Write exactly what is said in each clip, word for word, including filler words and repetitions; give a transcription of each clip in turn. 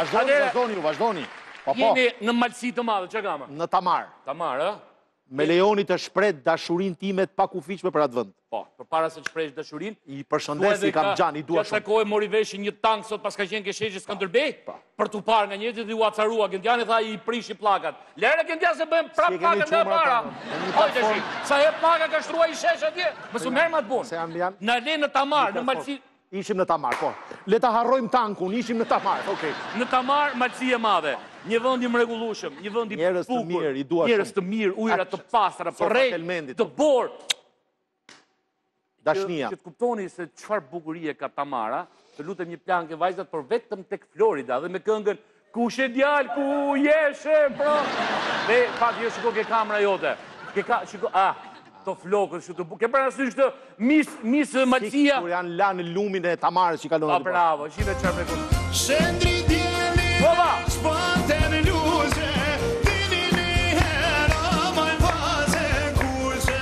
vazhdoni, vazhdoni, ju, vazhdoni. Jeni në malësi të madhe, që kamë? Në Tamar. Tamar, ë? Me lejoni të shpret dashurin time të pakufishme për atë vënd. Po, për para se të shpresh dashurin. I përshëndes, i kam gjan, i dua shumë. Që të kohë mori veshin një tank sot pas ka qenë Kesheqi Skënderbej, për t'u parë nga njëtë dhe u acarua. Gëndjani tha i prishi plakat. Lere Gëndjani se bëjmë prap plakat nga para. Hojtë shi, sa e plaka ka shtruaj i shesh atje. Mësu merë ma të bunë. Në le në Tamar, në malësi... Ishim në Tamar, po. Le ta harrojmë tankun, ishim në Tamar, okej. Në Tamar, malësi e madhe. Një vënd i mregullushëm, një vënd i bukur, njerëz të mirë, ujra të pastra, përrejt, të borë. Dashnia. Që të kuptoni se qëfar bukurie ka Tamara, të lutem një planke vajzat, për vetëm tek Florida, dhe me këngën, ku she djalë, ku jeshe, pro. Dhe, fati, jo shiko ke kamera jote. Ke ka, shiko, ah. Të flokët, shu të bu... Ke përna së shtë misë Malësia... Sikur janë lanë lumin e Tamarës që kalonë... A, bravo, shive qërë me kënë... Shëndri djeli, shpante në luze, dini një hera, majnë vaze kuze...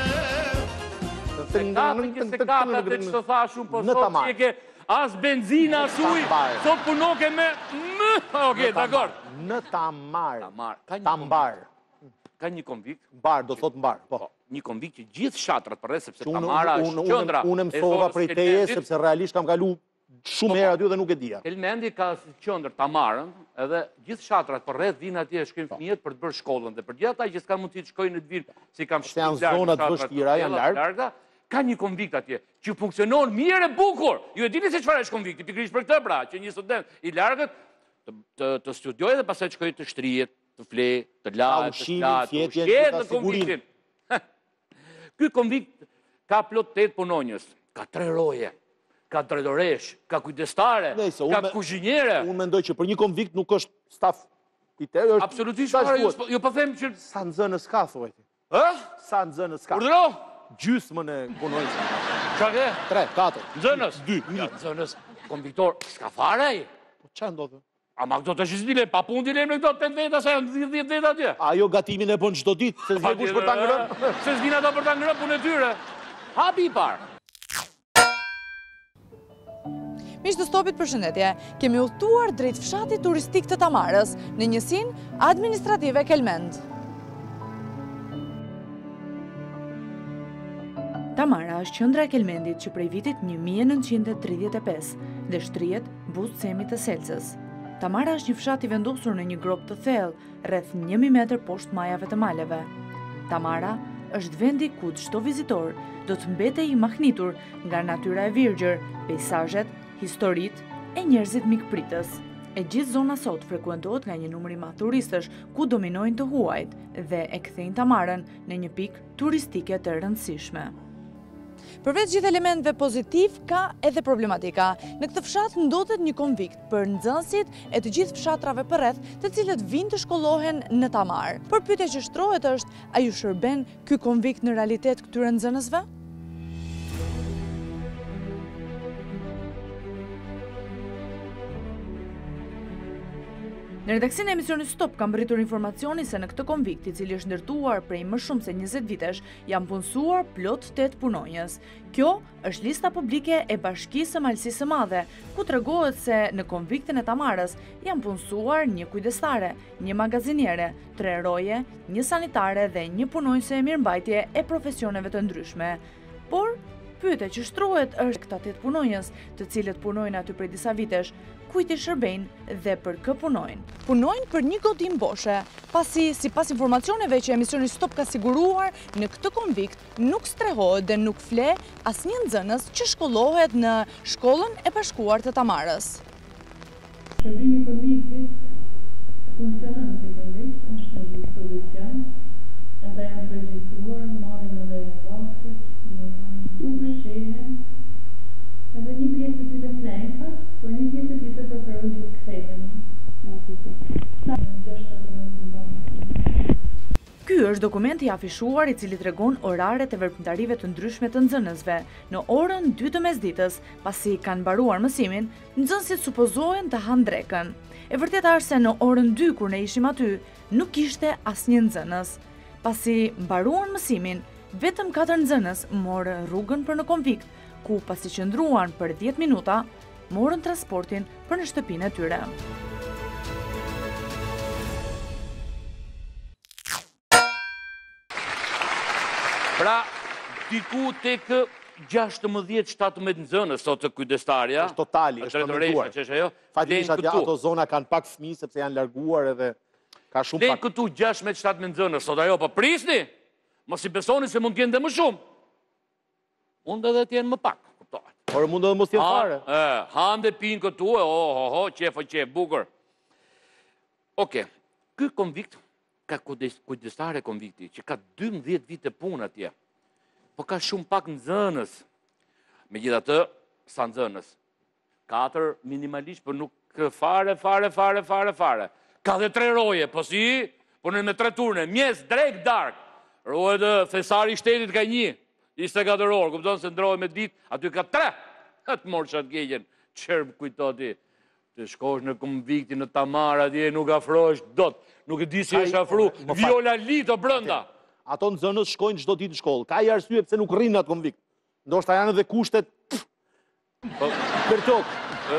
Se katër ke se katër dhe që të tha shumë, po sot që ke as benzina, as uj, sot punoke me... Oke, dakord. Në Tamar. Tambar. Ka një konvikt? Mbar, do thot mbar, po. Një konvikt që gjithë shatrat përre, sepse Tamara është qëndra. Unë mësova prej teje, sepse realisht kam kalu shumë herë aty dhe nuk e dija. Elmendi ka qëndër Tamarën, edhe gjithë shatrat përre dhina atje shkojnë fëmijët për të bërë shkollën, dhe për gjithë ata që s'ka mundësi të shkojnë në të virë, si kam shkojnë janë zonat vështira, janë largë, ka një konvikt atje, që funksionon mirë e bukur. Ju e dini se çfarë është konvikti, pikërisht për këtë pra, që një student i largët të studiojë dhe pastaj shkojë të shtrihet, të fle, të lahet, të lahet, të ushqet në konviktin. Ky konvikt ka plot tetë punonjës, ka tre roje, ka drejtoresh, ka kujdestare, ka kuzhinjere. Unë mendoj që për një konvikt nuk është staf i terë, është... Absolutisht, jo po them që... Sa nxënës ka, thuaj ti? Ë? Sa nxënës ka? Urdhëro? Gjysmën e punonjës. Qa ke? Tre, katër. Nxënës? Dy. Nxënës, konviktor, s'ka fare ai? Po qa ndodhë? Ama këto të shizile, pa pun t'i lejmë në këto të veta, sa janë dhjetë veta atje. Ajo gatimin e bën çdo ditë, se s'vjen kush për ta ngrënë. Se s'vjen ato për ta ngrënë punë e tyre. Hapi i parë. Miq të Stopit, përshëndetje. Kemi udhëtuar drejt fshatit turistik të Tamarës, në njësinë administrative Kelmend. Tamara është qendra e Kelmendit që prej vitit një mijë e nëntëqind e tridhjetë e pesë dhe shtrihet buzë Cemit të Selcës. Tamara është një fshat i vendosur në një grop të thellë, rreth njëqind metër poshtë majave të maleve. Tamara është vendi ku çdo vizitor do të mbetej i mahnitur nga natyra e virgjër, peizazhet, historitë e njerëzit mikpritës. E gjithë zona sot frekuentohet nga një numër i madh turistësh ku dominojnë të huajt dhe e kthejnë Tamarën në një pikë turistike të rëndësishme. Përveç gjithë elementeve pozitiv, ka edhe problematika. Në këtë fshat ndodhet një konvikt për nxënësit e të gjithë fshatrave përreth, të cilët vinë të shkollohen në Tamar. Por pyetja që shtrohet është, a ju shërben ky konvikt në realitet këtyre nxënësve? Në redaksinë e emisionit Stop kam rritur informacioni se në këtë konvikt, i cili është ndërtuar prej më shumë se njëzet vitesh, janë punësuar plot tetë punonjës. Kjo është lista publike e Bashkisë së Malësisë së Madhe, ku tregohet se në konviktin e Tamarës janë punësuar një kujdestare, një magaziniere, tre roje, një sanitare dhe një punonjëse e mirëmbajtje e profesioneve të ndryshme. Por pyetja që shtrohet është këta tetë punonjës, të cilët punojnë aty prej disa vitesh, kujt i shërbejnë dhe për kë punojnë. Punojnë për një godim boshe, pasi sipas informacioneve që emisioni Stop ka siguruar, në këtë konvikt nuk strehohet dhe nuk fle asnjë nxënës që shkollohet në shkollën e bashkuar të Tamarës. Shërbimi i konviktit, funksionanti i konviktit është në dispozicion, ata janë të regjistruar, marrin edhe vaktet, në ushqehen, edhe një pjesë të tyre flenka, por një pjesë të tjetër preferojnë që të kthehen. Ky është dokumenti i afishuar i cili tregon oraret e veprimtarive të ndryshme të nxënësve. Në orën dy të mesditës, pasi kanë mbaruar mësimin, nxënësit supozohen të hanë drekën. E vërteta është se në orën dy kur ne ishim aty, nuk ishte asnjë nxënës. Pasi mbaruan mësimin, vetëm katër nxënës morën rrugën për në konvikt, ku pasi qëndruan për dhjetë minuta, morën transportin për në shtëpinë e tyre. Pra, diku tek gjashtëmbëdhjetë shtatëmbëdhjetë nxënës sot të kujdestarja. Është totali, është përmenduar. Që është ajo. Fatikisht atje ato zona kanë pak fëmijë sepse janë larguar edhe ka shumë Vlen pak. këtu gjashtëmbëdhjetë shtatëmbëdhjetë nxënës sot ajo, po prisni. Mos i besoni se mund të jenë dhe më shumë. Mund edhe të jenë më pak, kuptohet. Por mund edhe mos jenë fare. Ha, han dhe pinë këtu, e oh, oh, oh, qef, qef, bukur. Oke, ky konvikt ka kujdestare konvikti, që ka dymbëdhjetë vite punë atje, po ka shumë pak nxënës. Megjithatë, sa nxënës? Katër minimalisht, por nuk fare, fare, fare, fare, fare. Ka dhe tre roje, po si, punën me tre turne, mjes, drek, dark. Rojet thesari i shtetit ka një, njëzet e katër orë, kupton se ndrohet me ditë, aty ka tre. Të morë qatë gjejen, qërë kujto ti. Të shkosh në konvikti në Tamar, atje nuk afrohesh dot. Nuk e di si është afru, Viola Lito brënda. Ato nxënës shkojnë çdo ditë në shkollë. Ka i arsye pse nuk rrinë atë konvikt. Ndoshta janë edhe kushtet për tokë.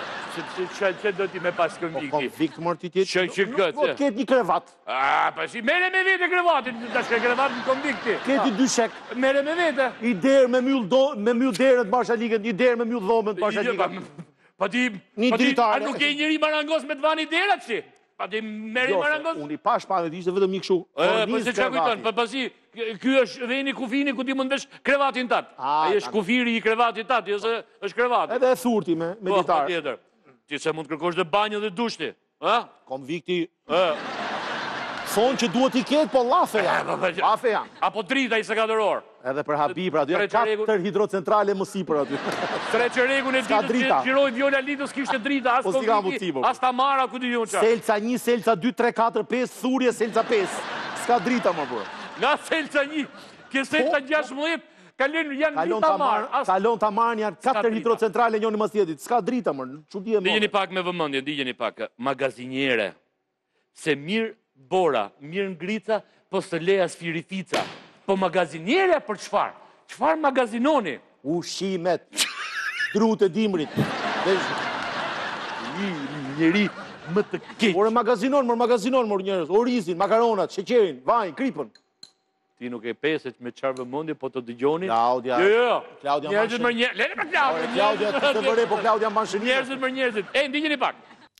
Që do ti me pas Po konvikti? konvikt mërë ti tjetë. Që që këtë? Po ketë një krevat. A, pa si, mere me vete krevatin, ta shke krevatin konvikti. Ketë dy shek. Mere me vete. I derë me myll do, me myll derën të Marshalikën, i derë me myll dhomën të Marshalikën. Pa ti, Një pa ti, dritare. a nuk e njëri marangos me të vani derat si? Pa ti meri Jo, se marangos? unë i pash pa dhe ishte vetëm një kështu. E, po se qa kujton, pa pasi, ky është veni kufini ku ti mund vesh krevatin tat. A, Ai është kufiri i krevatit tat, jo se është krevati. Edhe e thurti me, me Po, ditarë. patjetër. Ti se mund kërkosh dhe banjë dhe dushti. Ha? Konvikti E, thonë që duhet i ketë, po lafe E, janë. po, po, Lafe janë. apo drita i se katër orë. Edhe për habi, pra, dy janë Tre qeregu- katër hidrocentrale më sipër aty. Tre qeregun e S'ka ditës drita. që gjiroj Viola Litës kishte drita, as Po si ka konvikti, mundësi, po. as Tamara, ku di ju qa. Selca një, selca dy, tre, katër, pesë, thurje, selca pesë. S'ka drita më bërë. Nga selca një, ke selca gjashtë kalon janë Kalon drita ta marë. marë, kalon ta marë janë katër drita. hidrocentrale njëri mas tjetrit. S'ka drita më, çudi e Digjeni më. pak me vëmendje, digjeni pak. Magaziniere. Se mirë bora, mirë ngrica, po së leja sfirifica. Po magaziniere për çfarë? Çfarë magazinoni? Ushimet, drut e dimrit. Dhe- Një njeri më të keq. Por e magazinon, mor magazinon, mor njerëz. Orizin, makaronat, sheqerin, vajin, kripën. Ti nuk e peset me çfarë vëmendje, po të dëgjoni. Klaudia. Jo, jo. Klaudia Njerëzit Mashin. më njerëz. Lene për Klaudia. Ore, Klaudia, ti të vëre, po Klaudia mban shënime. Njerëzit më njerëzit. E, ndigjeni pak.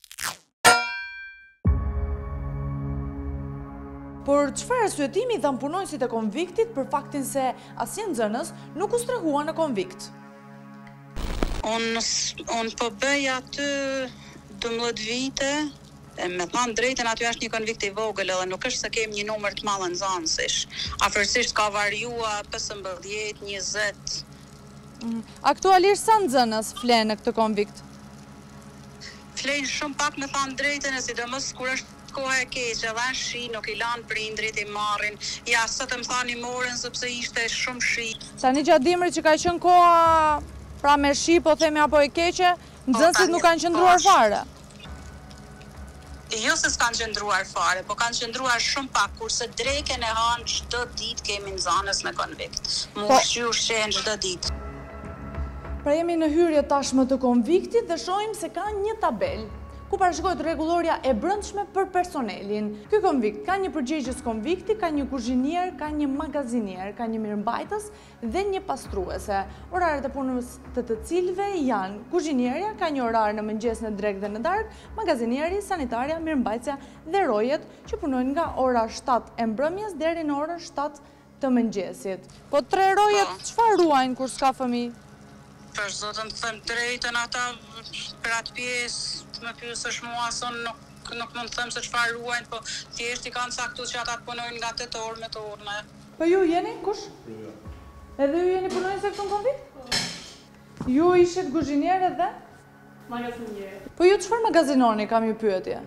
Por çfarë arsyetimi dhan punonësit e konviktit për faktin se asnjë nxënës nuk u strehua në konvikt? Unë un po bëj aty dymbëdhjetë vite, e me thanë drejtën aty është një konvikt i vogël edhe nuk është se kemi një numër të madh nxënësish. Afërsisht ka variua pesëmbëdhjetë, njëzet. Aktualisht sa nxënës flen në këtë konvikt? Flenë shumë pak me thanë drejtën e sidomos kur është koha e keqe, edhe shi, nuk i lanë prindrit, i marrin. Ja, sot më thani morën sepse ishte shumë shi. Tani gjatë dimrit që ka qenë koha pra me shi, po themi apo e keqe, nxënësit tani, nuk kanë qëndruar po, fare. Jo se s'kanë qëndruar fare, po kanë qëndruar shumë pak, kurse dreken e hanë çdo ditë kemi nxënës në konvikt. Mu Po. ushqy ushqen çdo ditë. Pra jemi në hyrje tashmë të konviktit dhe shohim se ka një tabel ku parashikohet rregullorja e brendshme për personelin. Ky konvikt ka një përgjegjës konvikti, ka një kuzhinier, ka një magazinier, ka një mirëmbajtës dhe një pastruese. Oraret e punës të të cilëve janë kuzhinierja, ka një orar në mëngjes, në drekë dhe në darkë, magazinieri, sanitarja, mirëmbajtësja dhe rojet që punojnë nga ora shtatë e mbrëmjes deri në orën shtatë të mëngjesit. Po tre rojet çfarë ruajnë kur s'ka fëmijë? Për zotën të them drejtën ata për atë pjesë të më pyesësh mua son nuk nuk mund të them se çfarë ruajnë, po thjesht i kanë caktuar që ata të punojnë nga tetë orë me të orë. Po ju jeni kush? Edhe ju jeni punonjëse këtu në konvikt? Ju ishit kuzhinier edhe? Magazinier. Po ju çfarë magazinoni, kam ju pyetje?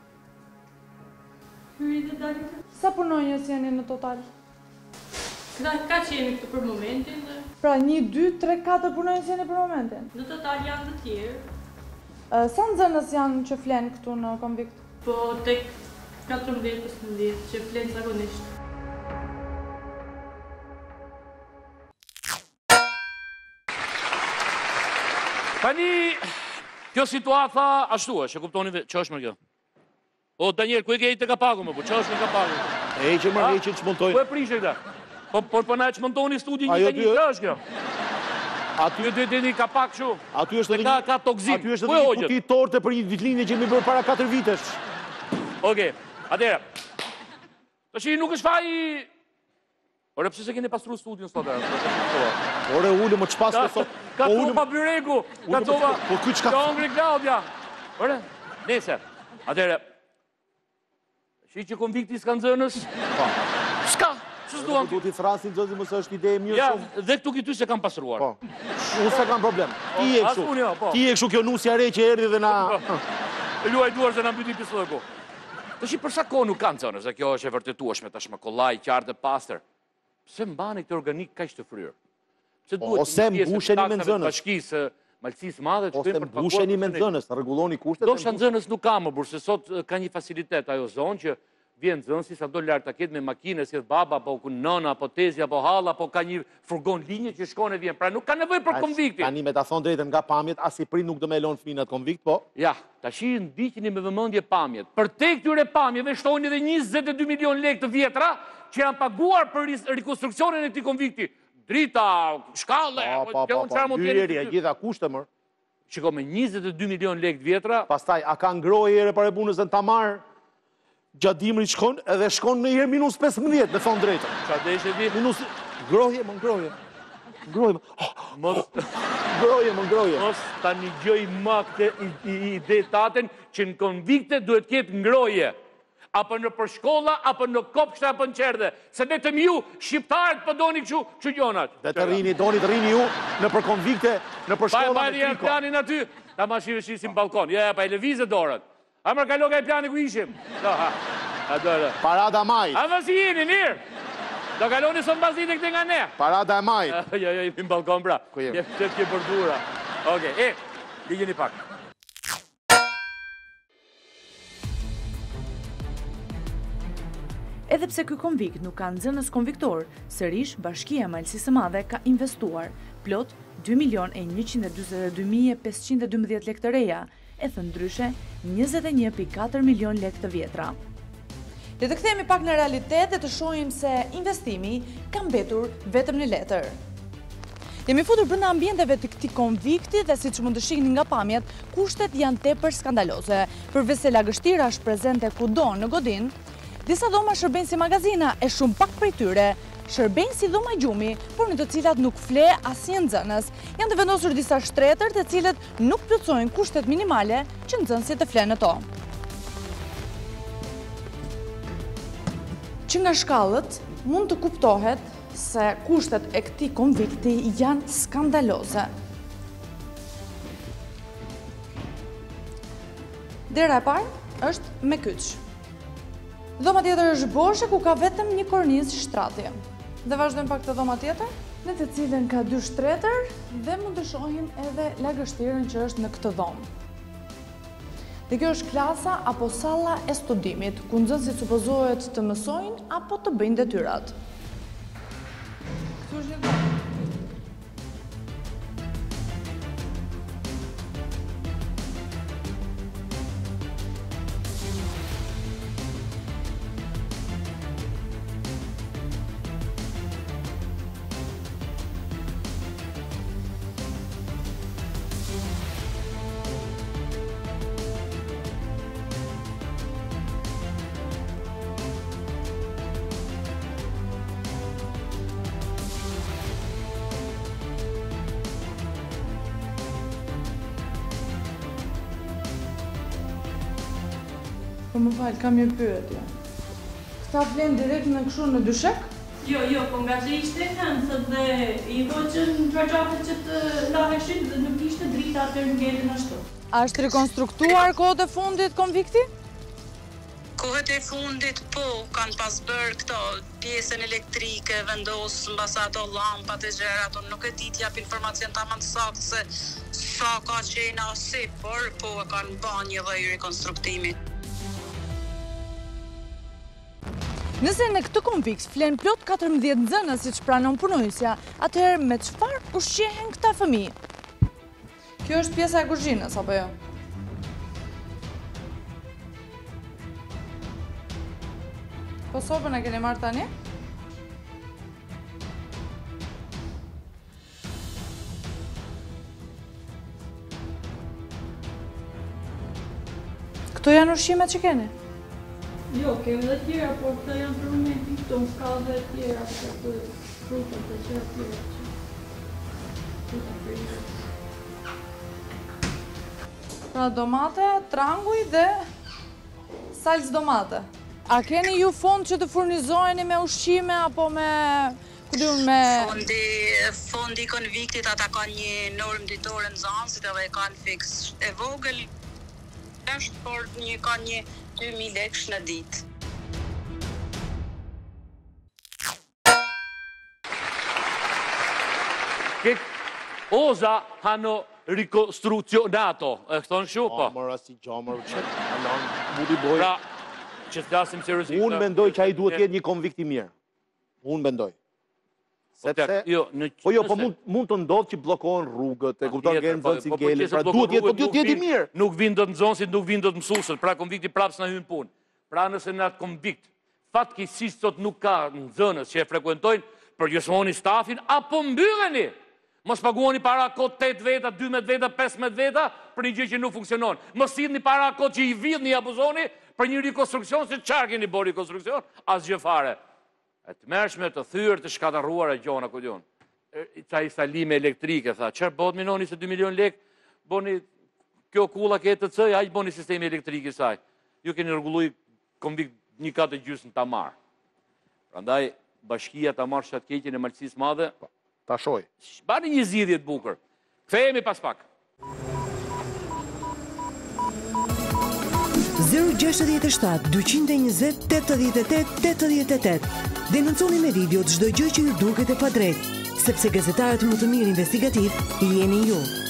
Hyri dhe dalit. Sa punonjës jeni në total? Ka, ka që jemi këtu për momentin dhe Pra një, dy, tre, katër punonjës jeni për momentin. në total janë të tjerë. Ë, Sa nxënës janë që flenë këtu në konvikt? Po tek katërmbëdhjetë pesëmbëdhjetë që flenë zakonisht. Tani, kjo situata ashtu është, e kuptoni ve- që është më kjo. O, Daniel, ku e ke i të kapagu më, po, që është në kapagu? E që më Ha? e që që Ku montojnë. e prishe këta? Po, por po na çmontoni studi një Ajo ka një dy- flash kjo. Aty Ju dy dini ka pak kështu. aty është Se edhe ka një- ka tokzim. Aty është Po edhe e një hoqët. kuti torte për një ditëlindje që mi bërë para katër vitesh. Okej. Atëherë. Tash nuk është faji. Ore pse se keni pastruar studion sot? Ore ule më çpas Ka, të thot. ka Po ulëm- copa byreku, ka ulëm- copa. po ky çka- Ka ngri Claudia. Ore, nese. Atëherë. Shi që konvikti s'ka nxënës? Po. S'ka. Ç'ës duan? Duhet i thrasin xhozi mos është ide e mirë Ja, shumë. dhe këtu këtu se kam pastruar. Po. Unë s'ka kam problem. Ti je as kështu. unë jo, po. Ti je kështu kjo nusja re që erdhi dhe na E luaj duar se na mbyti pistollku. Tash për sa kohë nuk kanë nxënës, se kjo është e vërtetueshme tashmë kollaj, qartë e pastër. Pse mbani këtë organik kaq të fryrë? Pse duhet ose një pjesë të mbusheni me taksave të nxënës. Bashkisë malësisë madhe që ose bëjmë për të mbusheni me paguar nxënës, rregulloni kushtet. Do e shta nxënës nuk ka më burë, se sot eh, ka një facilitet ajo zonë që vjen nxënësi sa do lartë ta ketë me makine, si baba, apo ku nëna, apo tezi, apo halla, apo ka një furgon linje që shkon e vjen. Pra nuk ka nevojë për As- konviktin. Tani me ta thon drejtën nga pamjet, as i prit nuk do me lon fëmijët konvikt, po. Ja, tash i ndiqni me vëmendje pamjet. Për te këtyre pamjeve shtojnë edhe njëzet e dy milion lekë të vjetra që janë paguar për ris- rikonstruksionin e këtij konvikti. Drita, shkalle, Po, apo po, po, çfarë po. mund të Hyrje, jetë. gjitha kushte më. Shiko, me njëzet e dy milion lekë të vjetra, Pastaj a ka ngrohje ere para punës në Tamar? Gjatë dimrit shkon edhe shkon në herë minus pesëmbëdhjetë, me thon drejtën. çfarë do ishte ti? Minus ngrohje, më ngrohje. Ngrohje, më. Oh, Mos ngrohje, më ngrohje. Mos ta një gjoj ma këtë i- i- ide taten që në konvikte duhet ketë ngroje. Apo në përshkolla, apo në kopshta, apo në qerdhe. Se vetëm ju, shqiptarët, po doni kështu, kështu gjonat. Dhe të rini, doni të rini ju në për konvikte, në për Pa e shkolla bajnë me një triko. planin aty, ta ma shive shisim balkon. Ja, ja, pa e levizë dorët. A mërë kalo ka e plani ku ishim. Do, ha, a dore. Parada e majit, A më si jeni, mirë. Do kaloni sot bazit e këtë nga ne. parada e majit. Jo, jo, jemi në balkon, pra. Ku jemi? Një qëtë kje përdura. Oke, e, ligjeni pak. Edhe pse ky konvikt nuk ka nxënës konviktor, sërish Bashkia e Malësisë së Madhe ka investuar plot dy milion e njëqind e dyzet e dy mijë e pesëqind e dymbëdhjetë lekë të reja, e thënë ndryshe njëzet e një pikë katër milion lekë të vjetra. Le të kthehemi pak në realitet dhe të shohim se investimi ka mbetur vetëm në letër. Jemi futur brenda ambienteve të këtij konvikti dhe siç mund të shihni nga pamjet, kushtet janë tepër skandaloze. Përveç se lagështira është prezente kudo në godin, disa dhoma shërbejnë si magazina e shumë pak prej tyre shërbejnë si dhoma gjumi, por në të cilat nuk fle asnjë nxënës. Janë të vendosur disa shtretër të cilët nuk plotësojnë kushtet minimale që nxënësit të flenë në to. Që nga shkallët mund të kuptohet se kushtet e këtij konvikti janë skandaloze. Dera e parë është me kyç. Dhoma tjetër është boshe ku ka vetëm një kornizë shtratje. Dhe vazhdojmë pak të dhoma tjetër, në të cilën ka dy shtretër dhe mund të shohim edhe lagështirën që është në këtë dhomë. Dhe kjo është klasa apo salla e studimit, ku nxënësit supozohet të mësojnë apo të bëjnë detyrat. Këtu është një dhomë. Po më falë, kam një pyetje. Këta flenë direkt në këshu në dyshek? Jo, jo, po nga që ishte hëndë dhe i hoqën çarxhafet që të laheshin dhe nuk ishte drita atër ngelen ashtu. A është rekonstruktuar kohët e fundit konvikti? Kohët e fundit, po, kanë pas bërë këto pjesën elektrike, vendos mbasa ato llampat e gjërat, unë nuk e di t'jap informacion tamam të saktë se sa ka qenë asi, por po e kanë bërë një lloj rekonstruktimi. Nëse në këtë konvikt flen plot katërmbëdhjetë nxënës siç pranon punojësja, atëherë me çfarë ushqehen këta fëmijë? Kjo është pjesa e kuzhinës apo jo? Po sopën e keni marrë tani? Këto janë ushqimet që keni? Jo, kemi dhe tjera, por këta janë për momentin këto, s'ka dhe tjera, për të frutët e që tjera që... Frutë fryrës. Pra domate, tranguj dhe salcë domate. A keni ju fond që të furnizojeni me ushqime apo me... Këdun me... Fondi, fondi konviktit ata kanë një normë ditore në Zanzit edhe e kanë fix e vogël, është, por një kanë një dy mijë lekë në ditë. Che cosa hanno ricostruzionato? E thonë kështu, po? Gjamër, asi gjamër, që alan, budi boj. Pra, që t'lasim seriozisht. Unë mendoj që ai duhet të jetë një konvikt i mirë. Unë mendoj. Sepse, jo, në, po jo, po mund, mund të ndodhë që blokohen rrugët, e kupton që në zonë si gele, pra duhet jetë, po duhet jetë i mirë. Nuk vinë do të nxënësit, nuk vinë do të mësuesët, pra konvikti prapë s'na hyn punë. Pra nëse në atë konvikt, fatkeqësisht sot nuk ka nxënës që e frekuentojnë, përgjithësoni stafin, apo mbylleni. Mos paguani para kot tetë veta, dymbëdhjetë veta, pesëmbëdhjetë veta për një gjë që nuk funksionon. Mos sillni para kot që i vidhni i abuzoni për një rikonstruksion, se çfarë keni bërë rikonstruksion, asgjë fare. E të mërshme, të thyrë, të shkatarruar e gjona, ku diun. Ca instalime elektrike, tha, çfarë bëhet me njëzet e dy milion lekë, boni kjo kulla ke të cë, aq boni sistemi elektrik i saj. Ju keni rregulluar konvikt një katë e gjysmë ta marr. Prandaj bashkia ta marrë shatë keqen e malësisë madhe. Ta shoj. Bani një zgjidhje të bukur. Kthehemi pas pak. zero gjasht e shtat dyqind e njëzet tetëdhjetë e tetë tetëdhjetë e tetë. Denonconi me video çdo gjë që ju duket e padrejtë, sepse gazetarët më të mirë investigativ jeni ju.